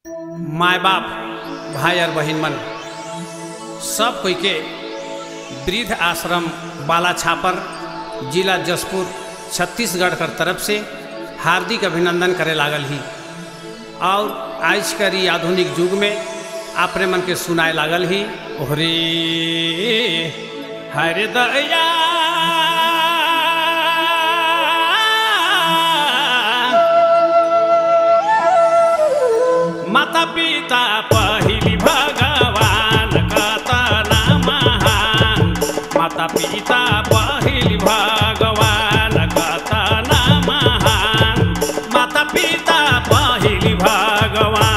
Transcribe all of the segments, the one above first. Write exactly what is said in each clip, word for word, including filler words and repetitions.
माय बाप भाई और बहन मन सब कोई के वृद्ध आश्रम बाला छापर जिला जसपुर छत्तीसगढ़ कर तरफ से हार्दिक अभिनंदन करे लागल ही। और आज कर ई आधुनिक युग में अपने मन के सुनाए लागल ही ओहरे हरे दया माता पिता पहिली भगवान कतना महान, माता पिता पहिली भगवान कतना महान, माता पिता पहिली भगवान।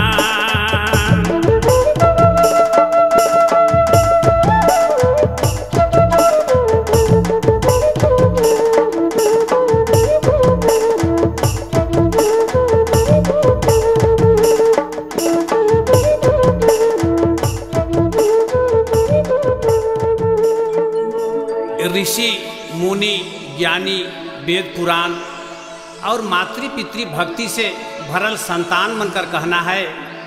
ऋषि मुनि ज्ञानी वेद पुराण और मातृ पितृ भक्ति से भरल संतान मनकर कहना है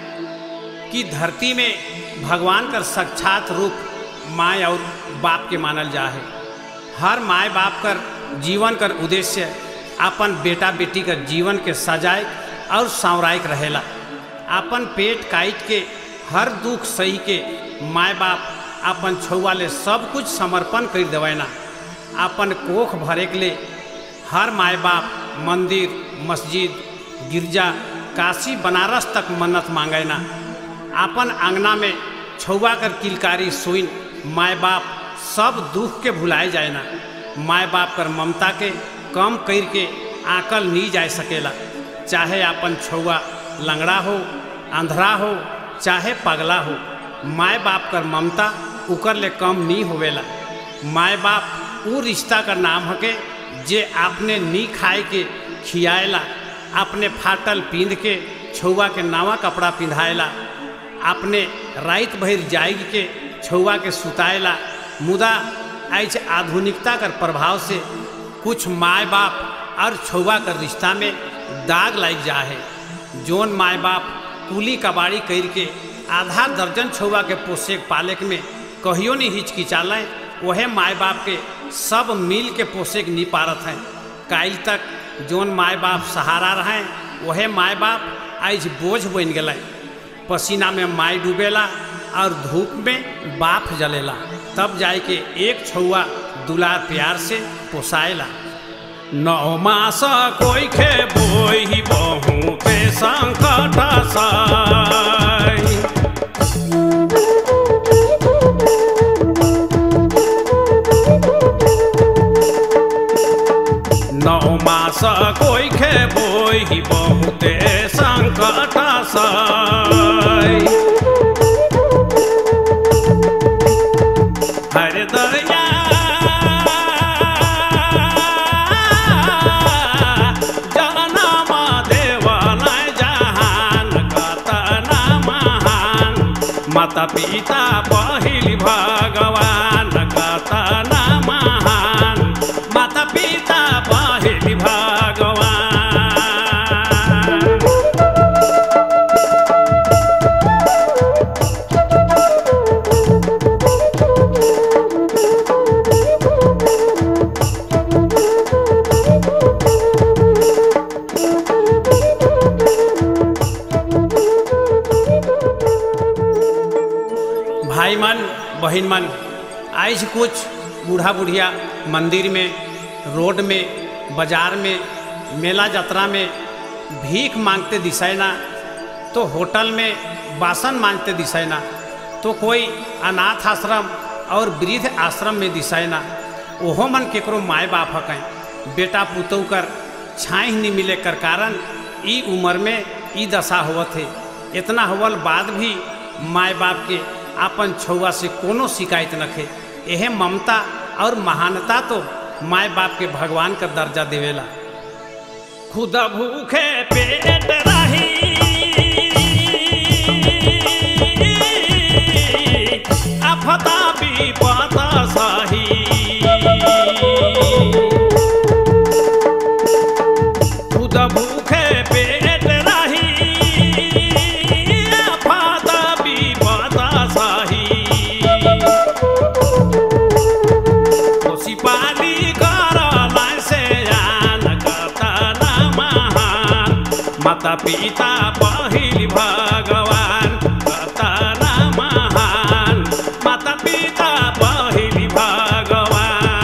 कि धरती में भगवान का साक्षात रूप माँ और बाप के मानल जा है। हर माँ बाप कर जीवन कर उद्देश्य अपन बेटा बेटी कर जीवन के सजाए और संवरायक रहेला। अपन पेट काट के हर दुख सही के माँ बाप अपन छुआ ले सब कुछ समर्पण कर देवेना। अपन कोख भरे के लिए हर माए बाप मंदिर मस्जिद गिरजा काशी बनारस तक मन्नत मांगेना। अपन आंगना में छुआ कर किलकारी सुइन माए बाप सब दुख के भुलाए जाएना। माए बाप कर ममता के कम कर के आकल नहीं जा सकेला। चाहे अपन छुआ लंगड़ा हो अंधरा हो चाहे पगला हो, माए बाप कर ममता उकर ले कम नहीं होवेला। माए बाप वो रिश्ता का नाम हके जे आपने नी खाए के खियाएला, अपने फाटल पींद के छुआ के नावा कपड़ा पिंधाएला, अपने रात भर जाग के छुआ के सुताएला। मुदा आज आधुनिकता कर प्रभाव से कुछ माए बाप और छुआ कर रिश्ता में दाग लग जा है। जोन माए बाप कुली कबाड़ी कर के आधा दर्जन छुआ के पोसे पालक में कहियो नहीं हिचकिचालें, वह माए बाप के सब मिल के पोसे नहीं पारत हैं। काल तक जोन माए बाप सहारा रहे वह माए बाप आज बोझ बन गए। पसीना में माए डूबेला और धूप में बाप जलेला, तब जाए के एक छुआ दुलार प्यार से पोसाएला। नौ मास कोई खे बोई बहु पे संकट साई, नौ मास कोई खे बोई बहुते संकट साई। हरे दया माता पिता पहिली भगवान कतना महान, माता पिता पहिली भगवान। भाई मन बहन मन आज कुछ बूढ़ा बुढ़िया मंदिर में रोड में बाजार में मेला यात्रा में भीख मांगते दिसाए ना, तो होटल में बासन मांगते दिसाए ना, तो कोई अनाथ आश्रम और वृद्ध आश्रम में दिसाए ना। ओहो मन केकरो माए बाप हकें बेटा पुतौ कर छाई नहीं मिले कर कारण ई उम्र में ई दशा होवत है। इतना होवल बाद भी माए बाप के अपन छुआ से कोनो शिकायत नखे। यह ममता और महानता तो माए बाप के भगवान का दर्जा देवेला। खुद भूखे पेट रही आफता विपत सही, खुद भूखे पेट रही माता पिता पहिल भगवान कतना महान, माता पिता पहिल भगवान।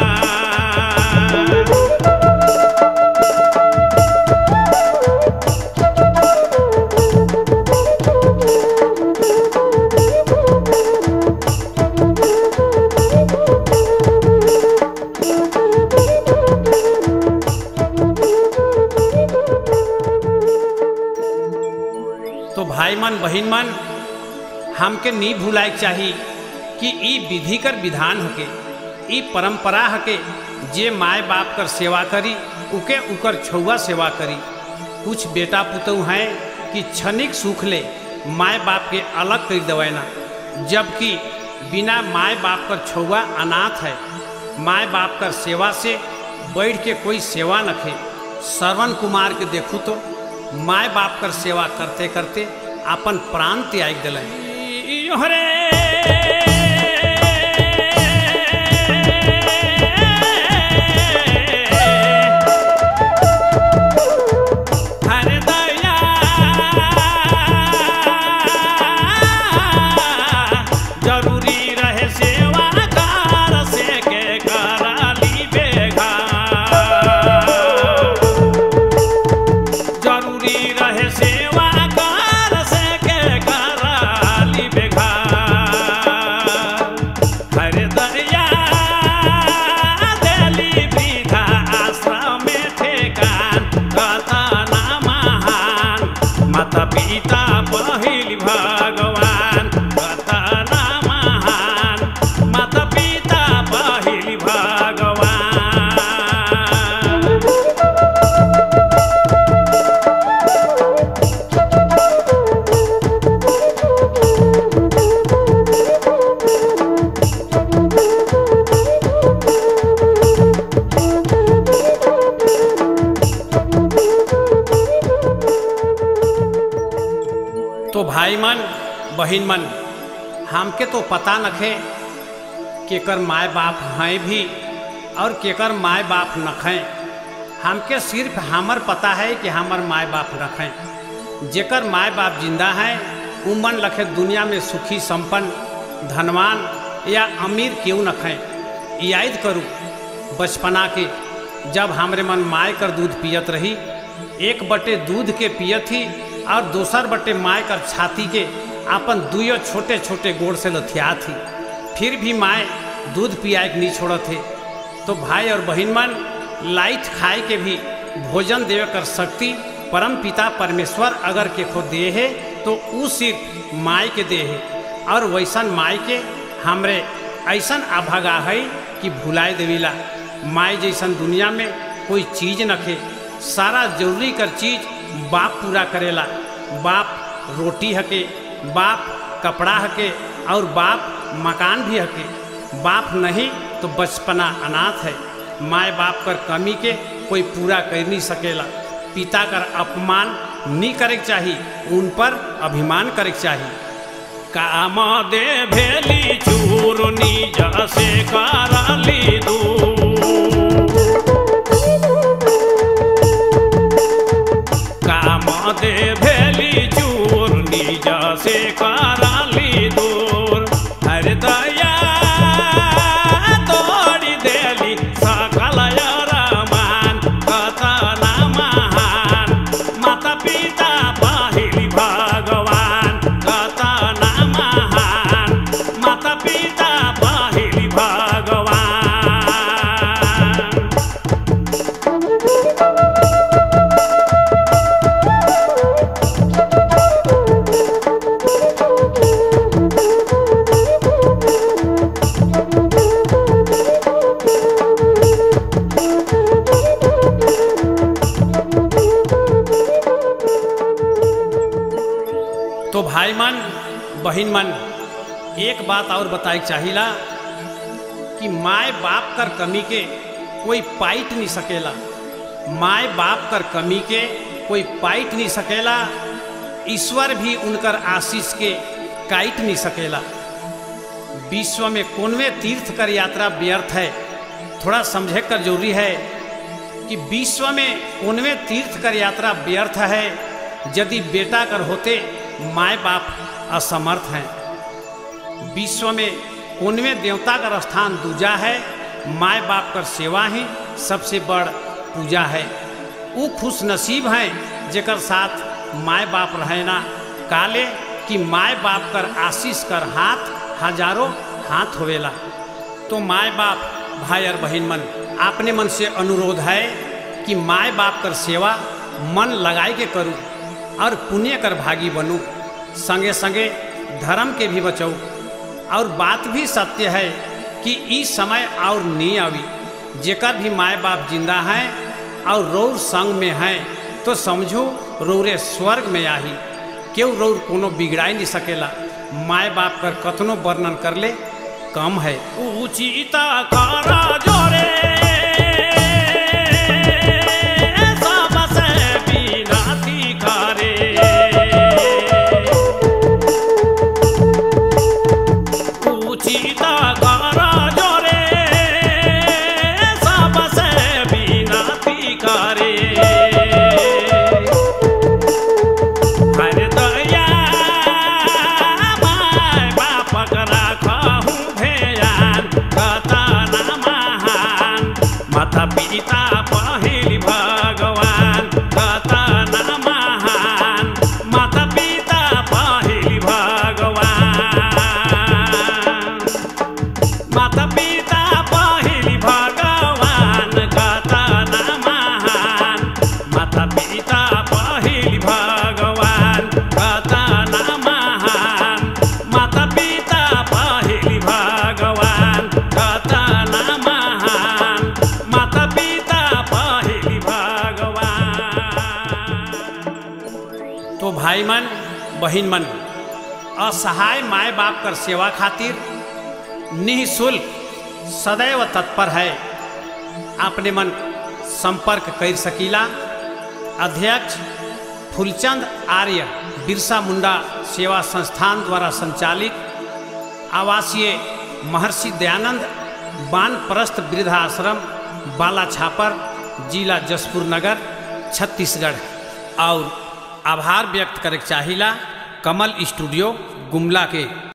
तो भाई मन बहिन मन हमके नहीं भूलाए चाहिए कि ई विधि कर विधान हके, ई परंपरा हके। जे माए बाप कर सेवा करी उके उकर छुआ सेवा करी। कुछ बेटा पुतऊ हैं कि क्षणिक सुख ले माए बाप के अलग कर देवे ना, जबकि बिना माए बाप कर छुआ अनाथ है। माए बाप कर सेवा से बैठ के कोई सेवा न खे। श्रवण कुमार के देखू तो माए बाप कर सेवा करते करते अपन प्राण त्याग दिले। हरे माता पिता पहिल भगवान कतना महान, माता पिता पहिल भगवान। तो भाई मन बहिन मन हमके तो पता नखे केकर माए बाप हैं भी और केकर माए बाप नखें। हमके सिर्फ हमर पता है कि हमर माए बाप रखें। जेकर माए बाप जिंदा हैं उ मन लखे दुनिया में सुखी संपन्न धनवान या अमीर क्यों नखें। याद करूँ बचपना के जब हमरे मन माए कर दूध पियत रही, एक बटे दूध के पियत ही और दोसर बटे माए कर छाती के अपन दुयो छोटे छोटे गोड़ से लथिया थी, फिर भी माए दूध पियाए नहीं छोड़त थे। तो भाई और बहन मन लाइट खाए के भी भोजन देवे कर शक्ति परम पिता परमेश्वर अगर के खो दे है तो उ सिर्फ माए के दे है। और वैसन माए के हमरे ऐसन अभागा है कि भुलाए देविला। माए जैसन दुनिया में कोई चीज़ नखे। सारा जरूरी कर चीज़ बाप पूरा करेला। बाप रोटी हके, बाप कपड़ा हके और बाप मकान भी हके। बाप नहीं तो बचपना अनाथ है। माए बाप कर कमी के कोई पूरा कर नहीं सकेला। पिता कर अपमान नहीं करे चाहिए, उन पर अभिमान करे चाहिए। काम दे भेली चूरनी जैसे कराली दू, काम दे भेली चूरनी जैसे कराली दूर। हर दया तोड़ी देली सकल रमान कतना महान, माता पिता पहिल भगवान कतना महान, माता पिता पहिल भगवान। तो भाई मन बहन मन एक बात और बताए चाहिला कि माए बाप कर कमी के कोई पाइट नहीं सकेला। माए बाप कर कमी के कोई पाइट नहीं सकेला। ईश्वर भी उनकर आशीष के काट नहीं सकेला। विश्व में कौनवे तीर्थ कर यात्रा व्यर्थ है। थोड़ा समझे कर जरूरी है कि विश्व में कौनवे तीर्थ कर यात्रा व्यर्थ है यदि बेटा कर होते माए बाप असमर्थ हैं। विश्व में उनमें देवता का स्थान दूजा है, माए बाप कर सेवा ही सबसे बड़ पूजा है। वो खुश नसीब हैं जेकर साथ माए बाप रहना काले कि माए बाप कर आशीष कर हाथ हजारों हाथ होवेला। तो माए बाप भाई और बहन मन अपने मन से अनुरोध है कि माए बाप कर सेवा मन लगाए के करूँ और पुण्य कर भागी बनूँ, संगे संगे धर्म के भी बचाऊँ। और बात भी सत्य है कि इस समय और नहीं आवी, जेकर भी माए बाप जिंदा हैं और रौर संग में हैं तो समझो रौरे स्वर्ग में आही। क्यों रौर कोनो बिगड़ाई नहीं सकेला, माए बाप कर कतनो वर्णन कर ले कम है। उचिता करा जोरे पिता पहिली भगवान कतना महान, माता पिता पहिली भगवान, माता पिता पहिली भगवान कतना महान, माता पिता पहिली भगवान कतना महान, माता पिता पहिली भगवान कतना महान, माता पिता पहिली भगवान। तो भाई मन बहन मन असहाय माए बाप कर सेवा खातिर निःशुल्क सदैव तत्पर है। अपने मन संपर्क कर सकीला। अध्यक्ष फूलचंद आर्य बिरसा मुंडा सेवा संस्थान द्वारा संचालित आवासीय महर्षि दयानंद वानप्रस्थ वृद्धाश्रम बाला छापर जिला जसपुर नगर छत्तीसगढ़। और आभार व्यक्त करे चाहिला कमल स्टूडियो गुमला के।